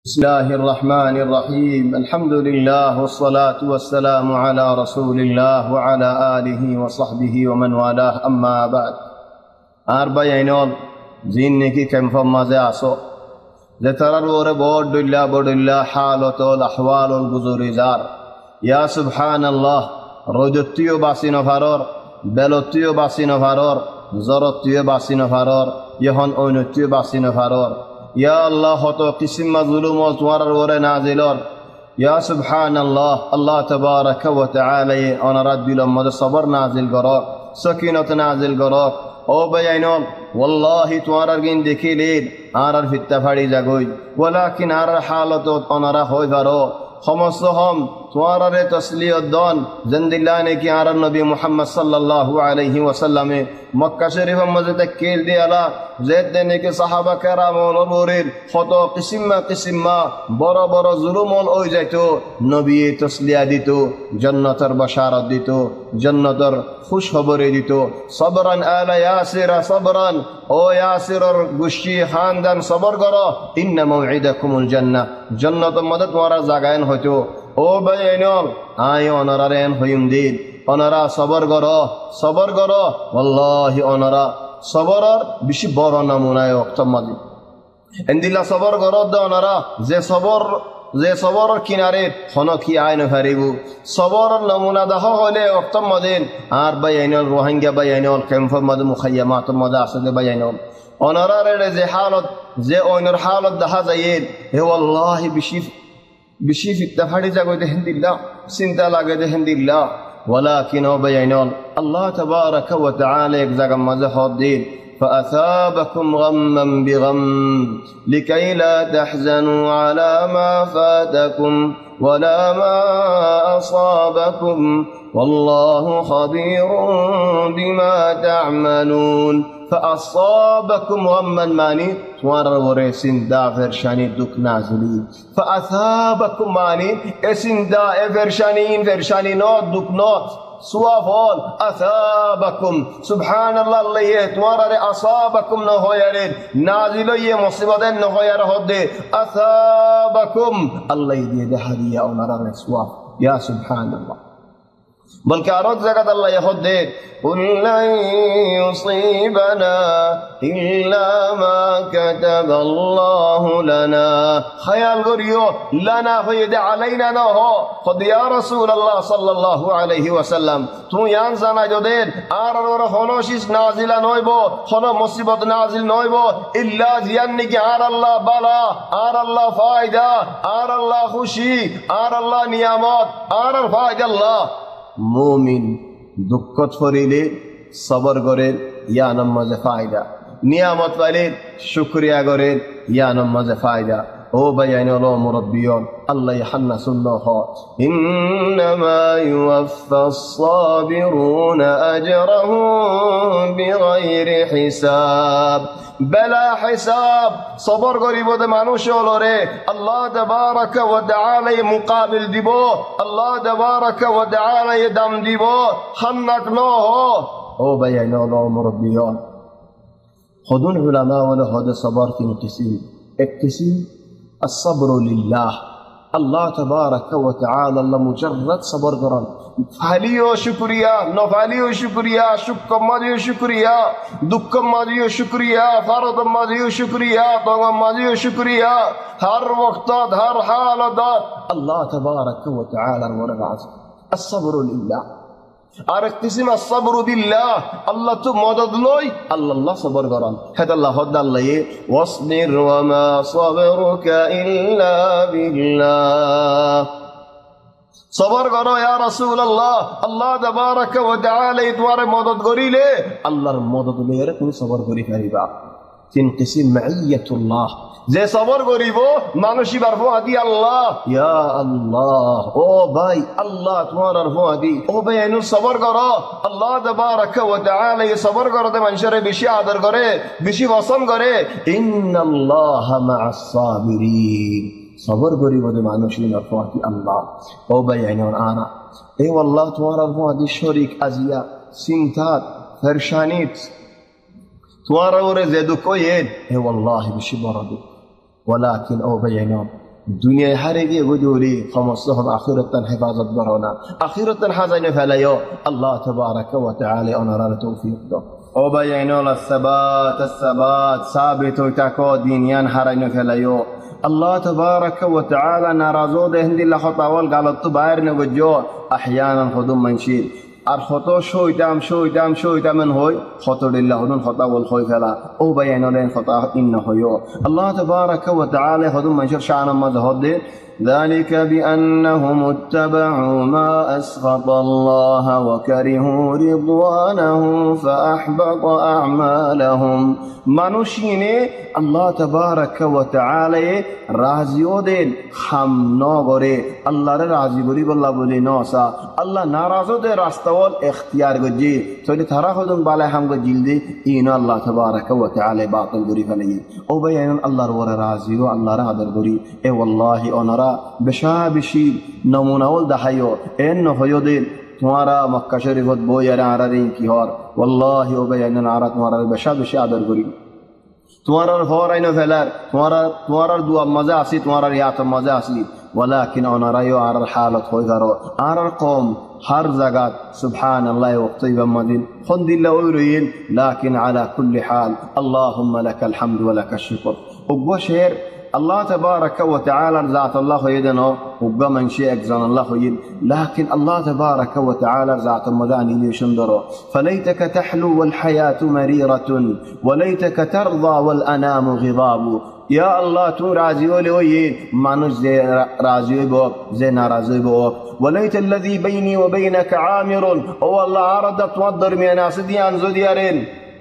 بسم الله الرحمن الرحيم الحمد لله والصلاة والسلام على رسول الله وعلى آله وصحبه ومن والاه أما بعد أربعينون زينكي كم فمازي عصو لترى بود الله حالة الأحوال الجزر زار يا سبحان الله رجتيو باسين فرار بلوتيو باسين فرار زرتيو باسين فرار يهون أونتيو باسين فرار يا الله تو قسم مظلوم وتوارر ور نازلور يا سبحان الله الله تبارك وتعالى انا رد لما صبر نازل غرا سكينه نازل غرا او بينون والله توارر گين دكيلين ارر في التفاري جاگوي ولكن ار حالت انا هوي برو خمسهم توارر تسليت دون زندلانه کی ار نبی محمد صلى الله عليه وسلم مکہ شریف مزه تکیل دی الا زید دینے کے صحابہ کرام نورین خطا قسم بڑا بڑا ظلم ہو جائتو نبی تسلیہ دیتو جنتر بشارت دیتو جنتر خوش خبر دیتو صبرا آل یاسر صبرا او یاسر گشی خاندان صبر کرو ان موعدکم الجنہ جنت مدد وارا زاگائن ہوتو او بینون آئیو نرارین ہویم دید অনারা সবর করো ওয়াল্লাহি অনারা সবরর বেশি বড় নমুনায় অক্তমাদি এন্দিলা সবর করো দ অনারা যে সবরর কিনারে হনকি আইন হারিবু সবরর নমুনা দাহ হলে অক্তমাদিন আর বাইনল রোহিঙ্গা বাইনল ক্যাম্প মদ মুখায়্যামাত মদ আসলে বাইনল অনারার যে হালত যে ওইনর হালত দেখা যায় হে ওয়াল্লাহি বেশি ফিতফাড়ি জাগো দেখেন দিল্লাহ চিন্তা লাগে দেখেন দিল্লাহ ولكن وبينون الله تبارك وتعالى يجزاك مزح الدين فأثابكم غما بغم لكي لا تحزنوا على ما فاتكم ولا ما أصابكم والله خبير بما تعملون فأصابكم غما ماني توارر ورسين دافر شاني دوك نازلي فأثابكم ماني اسين دا فرشاني نوت دوك نوت سوافول أثابكم سبحان الله اللي توارر أصابكم نهويرين نازلو يه مصيبتين نهوير هدي أثابكم الله يدي هدية ونرر سواف يا سبحان الله بل كارود زكاة الله يهدد قل لن يصيبنا إلا ما كتب الله لنا خيال غريو لنا فيد علينا نهو قد يا رسول الله صلى الله عليه وسلم تو يانزانا جديد آرر خنوشيس نازل نويبو خنو مصيبت نازل نويبو إلا زيانك آر الله بلا آر الله فائدة آر الله خوشي آر الله نيامات آر فائدة الله মুমিন দুঃখত ফরিলে সবর করেন ইয়া নামাজে ফায়দা নিয়ামত পাইলে শুকরিয়া করেন ইয়া নামাজে ফায়দা ও বাইয়াইনল মুরব্বিয়ন আল্লাহ ইয়াহনাসুল্লাহ ইন্নামা ইউওয়াফাস সাবিরুনা আজরাহুম বিগাইরি হিসাব بلا حساب صبر غريبو মানুষ হলরে আল্লাহ তাবারাক ওয়া তাআলা মুকাবিল দিব আল্লাহ তাবারাক ওয়া তাআলা দাম দিব খান্নাত নহ ও বাইয়াইনল মুরব্বিয়ন خذون علماء ولا هذا صبر في قسم القسم الصبر لله الله تبارك وتعالى الله مجرد صبر قران فعليو شكريا نفعليو شكريا شكر ماديو شكريا دكم ماديو شكريا فرض ماديو شكريا طغم ماديو شكريا هر وقتات هر حالات الله تبارك وتعالى ورغاز الصبر لله أرقسم الصبر بالله الله تو مدد لوي الله صبر قران هذا الله هذا الله واصبر وما صبرك إلا بالله صبر کرو یا رسول اللہ تبارک و تعالی تمہارے مدد کری لے اللہ مدد لے رے تم صبر کری کریبا تین قسم معیت اللہ যে সবর করিব মানুষই বারফো আদি আল্লাহ ইয়া আল্লাহ ও ভাই আল্লাহ তোমার আরফো আদি ও ভাই এনু সবর করো আল্লাহ তাবারাক ওয়া তাআলা এই সবর করতে মানুষের বেশি আদর করে বেশি পছন্দ করে ইন্নাল্লাহা মা'আস সাবিরিন صبر করিব যে মানুষই আরফো আদি আল্লাহ ও ভাই এনু আনা এ আল্লাহ তোমার আরফো আদি শরীক আজিয়া চিন্তাত পরেশানিত তোমার ওরে যে দুঃখ এ হে আল্লাহ বেশি বড় দুঃখ ولكن أو بينهم দুনিয়ায় হারে গিয়ে বুঝলি সমস্ত হবে আখিরাতান হেফাজত করো না আখিরাতান হাজাইনে ফেলাইও আল্লাহ তাবারাকা ওয়া তাআলা ওনার তৌফিক দাও ও বাইনাল সাবাত সাবিত হইতাকো দিনিয়ান হারাইনে ফেলাইও আল্লাহ তাবারাকা ওয়া তাআলা নারাজো দেহদিল্লাহ তাওয়াল গালত বাইর নে গজো আহয়ানান খুদুম মানশির আর কত শয়তান হই খতরিল্লাহ হুন খতাওয়াল হই ফেলা ও বাইনালেন খতা ইন্ন হইও আল্লাহ তাবারাকা ওয়া তাআলা খুদুম মানশির শাআন মাযহাদে ذلك بأنهم اتبعوا ما أسخط الله وكرهوا رضوانه فأحبط أعمالهم মানুষিনে আল্লাহ তাবারাকা ওয়া তাআলা রাজিও দেন খাম নগরে আল্লাহর রাজি করি বল্লা বলি নসা আল্লাহ নারাজো দে রাস্তাওয়াল ইখতিয়ার গজি তাহলে তারা হদন বালা হাম গজিলদি ইন আল্লাহ তাবারাকা ওয়া তাআলা বাতিল করি ফেলাই ও ভাইয়ান আল্লাহর ওরা রাজিও আল্লাহর আদর করি এ ওয়াল্লাহি ওনারা বেশি নমুনাওল দেখাইও এন নহয়ো দিন তোমারা মক্কা শরীফত বই আর আরারিন কি হর ওয়াল্লাহি ও ভাইয়ান আরা তোমারা বেশি আদর করি তোমার ফরাইন ফেলার তোমার দুয়া মজা আসি তোমার ইয়াত মজা আসি ولكن أنرايو على الحالة خويغارو على القوم هر زغات سبحان الله وقتيبا مدين خند الله ويرين لكن على كل حال اللهم لك الحمد ولك الشكر وبشير الله تبارك وتعالى ذات الله يدنا وبمن شيء أجزان الله يد لكن الله تبارك وتعالى ذات مداني ليشندرو فليتك تحلو والحياة مريرة وليتك ترضى والأنام غضاب يا الله تو راضي ولوين مانوس زي راضي بوك زي ناراضي بوك وليت الذي بيني وبينك عامر او الله عرضت وضر من ناس دي انزو ديارين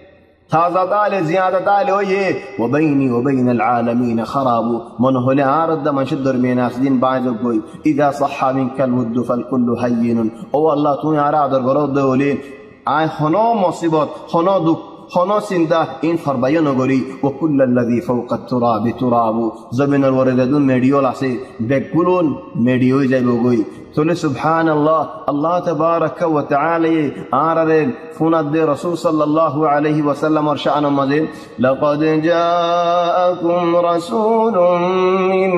تازه دال زياده دال وبيني وبين العالمين خراب من هو عرض من شدر من ناس دين بعد بوي اذا صح منك الود فالكل هين او الله تو عرض غرض دولين اي خنو مصيبت خنو دك خنا سندا این فربایان نگری و کل الذی فوق التراب تراب زمین الوردون مدیول است بکلون مدیوی جایبوگی تول سبحان الله الله تبارك وتعالى آرد فند رسول صلى الله عليه وسلم ارشعن مدين لقد جاءكم رسول من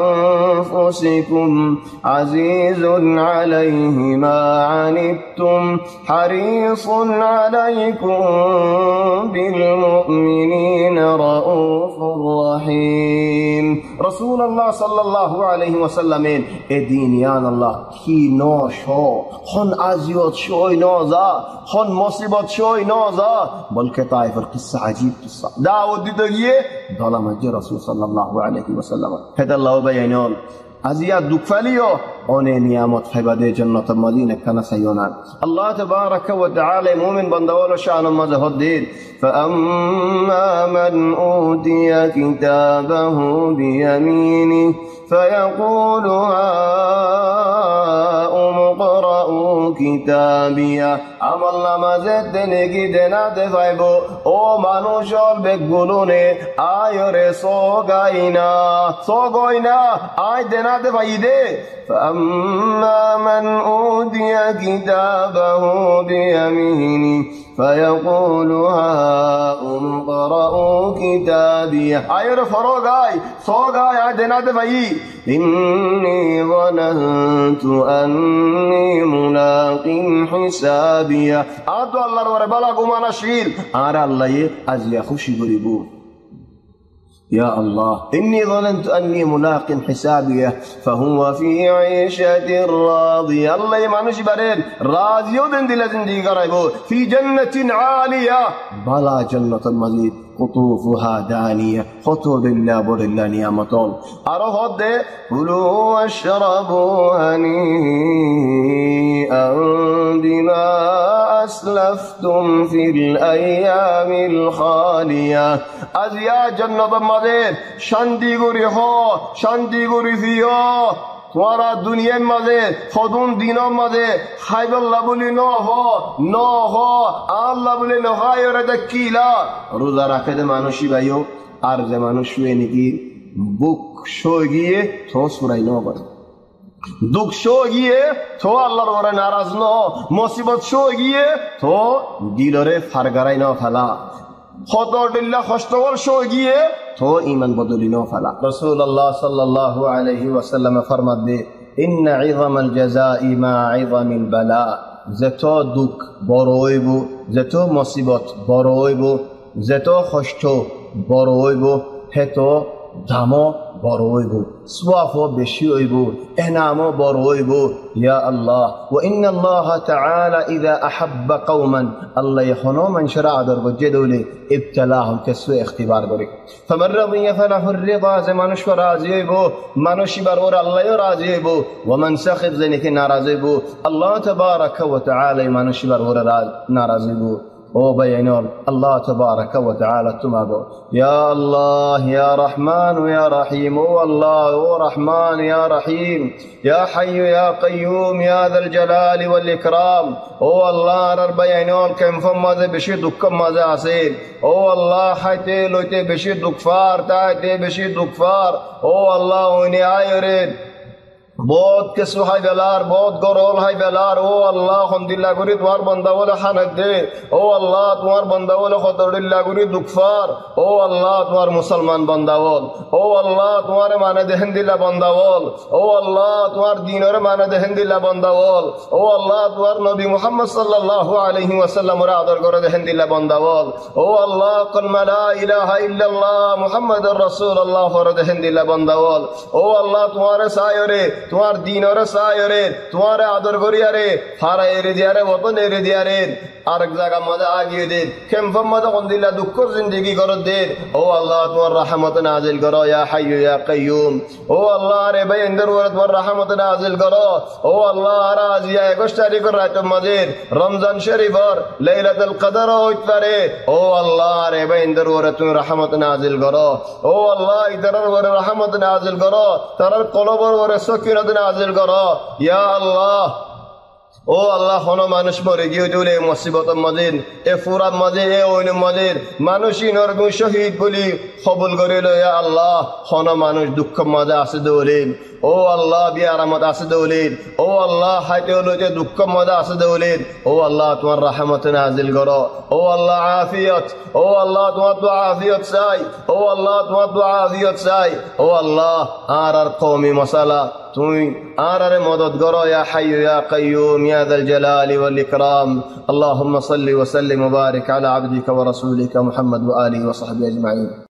أنفسكم عزيز عليه ما عنتم حريص عليكم بالمؤمنين رؤوف رحيم رسول الله صلى الله عليه وسلم دينيان الله کی ناشو خون عزیات شوی نازا خون مصیبت شوی نازا بلکه طائف القصة عجیب قصة دعوت دیدگیه دالا مجی رسول صلی الله علیه وسلم هد الله بیانال عزیات دکفلیو اونه نیامت فیباده جنت مدینه کنه سیونان الله تبارك وتعالى مؤمن بندوال شأن مذهب دين فأما من أوتي كتابه بيمينه فيقول هاؤم اقرءوا كتابيه আমল নামাজে দেনেগি দেনাতে পাইব ও মানুষর বেগুলুনে আয়রে সগাইনা আয় দেনাতে পাইদে فأما من أوتي كتابه بيمينه فيقول هاؤم اقرءوا كتابيه আয়রে ফরগাই আয় দেনাতে পাই إني ظننت أني ملاق حسابيه আতো আল্লাহর ওরে বালা গুমানাশীল আর আল্লাহ আজিয়া খুশি করিব يا الله إني ظننت أني ملاق حسابيه فهو في عيشة راضية الله يمانوش بارين راضي ودن دي زندگی قرائبو في جنة عالية بلا جنة المزيد قطوفها دانية خطوب الله بر الله نعمتون أروه ده كلوا واشربوا هنيئا بما أسلفتم في الأيام الخالية أزيا جنة المزيد شاندي غري هو شاندي غري فيها তোমারা দুনিয়ার মাঝে ফদুন দিনের মাঝে খাইবাল্লাহ বলি ন আল্লাহ বলি নহাই ওরা দেখিলা রোজা রাখে যে মানুষই ভাইও আর যে মানুষ শুয়ে নাকি বুক শো গিয়ে থো সুরাই ন করে দুঃখ শো গিয়ে থো আল্লাহর ওরে নারাজ ন মুসিবত শো গিয়ে থো দিলরে ফারগারাই ন ফেলা খতরদিল্লা কষ্টবল সই গিয়ে তো ইমান বদলিনো ফেলা রাসূলুল্লাহ সাল্লাল্লাহু আলাইহি ওয়াসাল্লাম ফরমাত দে ইন্না ইযামাল জাযাই মা ইযামিল বালা যত দুঃখ বড় হইব যত মুসিবত বড় হইব যত কষ্ট বড় হইব হেত দামও বড় হইব সওয়াবও বেশি হইব ইনামও বড় হইব ইয়া আল্লাহ ওয়া ইন্নাল্লাহা তাআলা ইযা আহাব্বা কওমান আল্লাহ ইখনো মানুষরা আদর গজে দৌলে ইবতালাহুম কাসু ইখতিবার করে ফামান রাদিয়া ফালাহুর রিদা যে মানুষ রাজি হইব মানুষ বার ওর আল্লাহও রাজি হইব ওয়া মান সাখিত জানিকে নারাজ হইব আল্লাহ তাবারাকা ওয়া তাআলা মানুষ বার ওর নারাজ হইব ও ভাইয়ানর আল্লাহ তাবারাকা ওয়া তাআলা তোমাগো ইয়া আল্লাহ ইয়া রহমান ইয়া রহিম ও আল্লাহ ও রহমান ইয়া রহিম ইয়া হাইয়্যু ইয়া কাইয়্যুম ইয়া যাল জালালি ওয়াল ইকরাম ও আল্লাহ আর ভাইয়ানর কেমফম মাঝে বেশি দুঃখ মাঝে আছে ও আল্লাহ হাইতে লইতে বেশি দুঃখফার তাইতে বেশি দুঃখফার ও আল্লাহ ওইনে আয়রে बहुत के सुहाय बेलार बहुत गौरव हाय बेलार ओ अल्लाह हम्दिल्ला गुरी तुम्हार बंदा बोले खानक दे ओ अल्लाह तुम्हार बंदा बोले खतरदिल्ला गुरी दुखफार ओ अल्लाह तुम्हार मुसलमान बंदा बोल ओ अल्लाह तुम्हारे माने दहन दिला बंदा बोल ओ अल्लाह तुम्हार दीनों रे माने दहन दिला बंदा बोल ओ अल्लाह तुम्हार नबी मुहम्मद सल्लल्लाहु अलैहि वसल्लम रे आदर करे दहन दिला बंदा बोल ओ अल्लाह कलमा ला इलाहा इल्लल्लाह मुहम्मदुर रसूलुल्लाह करे दहन दिला बंदा बोल ओ अल्लाह तुम्हारे सायरे তোমার দিনের সায়রে তোমার আদর করিয়া রে হারা এরে দিয়া রে ওতন এরে দিয়া রে আরেক জায়গা মজা আগিয়ে দে কেমফম মজা কোন দিলা দুঃখ জিন্দেগি করো দে ও আল্লাহ তোমার রহমত নাজিল করো ইয়া হাইয়্যু ইয়া কাইয়্যুম ও আল্লাহ রে ভাই ইন্দর ওরে তোমার রহমত নাজিল করো ও আল্লাহ আর আজিয়া 21 তারিখের রাতের মাঝে রমজান শরীফর লাইলাতুল কদর হইতে পারে ও আল্লাহ রে ভাই ইন্দর ওরে তুমি রহমত নাজিল করো ও আল্লাহ ইদরের ওরে রহমত নাজিল করো তার কলবর ওরে সকিনাত নাজিল করো ইয়া আল্লাহ ও আল্লাহ হন মানুষ মরে গিয়ে চলে মুসিবতের মাঝে এ ফুরার মাঝে এ ওইন মাঝে মানুষই নরক শহীদ বলি কবুল করে ইয়া আল্লাহ হন মানুষ দুঃখ মাঝে আছে দৌলিন ও আল্লাহ বিয়ারামত আছে দৌলিন ও আল্লাহ হাইতে হলো যে দুঃখ মাঝে আছে দৌলিন ও আল্লাহ তোমার রহমত নাজিল করো ও আল্লাহ আফিয়ত ও আল্লাহ তোমার তো আফিয়ত চাই ও আল্লাহ তোমার তো আফিয়ত চাই ও আল্লাহ আর কওমি মশালা তুমি আর মদদ করো ইয়া হাইয়্যু ইয়া কাইয়্যুম ইয়া যাল জালালি ওয়াল ইকরাম اللهم صل وسلم وبارك على عبدك ورسولك محمد وآله وصحبه أجمعين